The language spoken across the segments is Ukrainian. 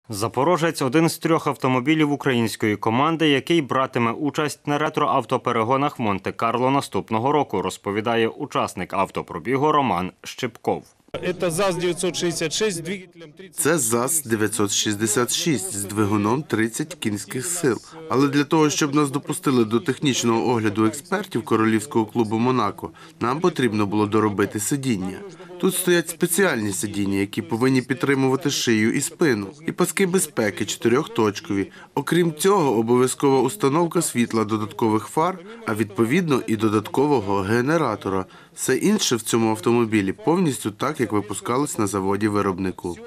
Запорожець – один з 3 автомобілів української команди, який братиме участь на ретро-автоперегонах в Монте-Карло наступного року, розповідає учасник автопробігу Роман Щепков. Це ЗАЗ-966 з двигуном 30 кінських сил. Але для того, щоб нас допустили до технічного огляду експертів Королівського клубу «Монако», нам потрібно було доробити сидіння. Тут стоять спеціальні сидіння, які повинні підтримувати шию і спину. І паски безпеки 4-точкові. Окрім цього, обов'язкова установка світла додаткових фар, а відповідно і додаткового генератора. Все інше в цьому автомобілі повністю так, як випускалось на заводі-виробнику.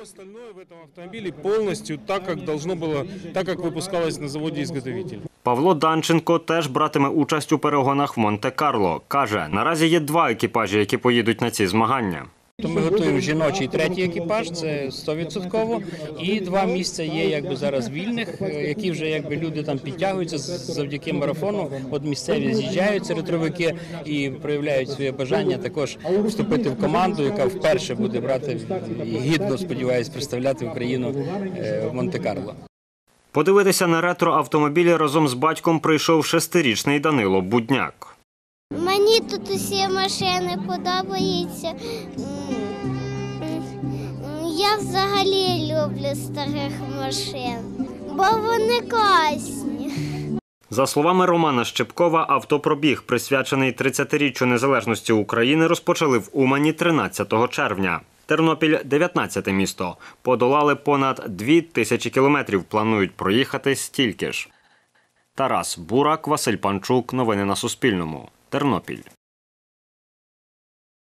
Павло Данченко теж братиме участь у перегонах в Монте-Карло. Каже, наразі є 2 екіпажі, які поїдуть на ці змагання. Ми готуємо жіночий 3-й екіпаж, це 100%, і 2 місця є зараз вільних, які вже люди там підтягуються завдяки марафону. От місцеві з'їжджаються ретровики і проявляють своє бажання також вступити в команду, яка вперше буде брати і гідно, сподіваюся, представляти Україну в Монте-Карло. Подивитися на ретро-автомобілі разом з батьком прийшов 6-річний Данило Будняк. Мені тут усі машини подобаються. Я взагалі люблю старих машин, бо вони класні. За словами Романа Щепкова, автопробіг, присвячений 30-річчю незалежності України, розпочали в Умані 13 червня. Тернопіль – 19-те місто. Подолали понад 2000 кілометрів, планують проїхати стільки ж. Тарас Бурак, Василь Панчук. Новини на Суспільному. Тернопіль.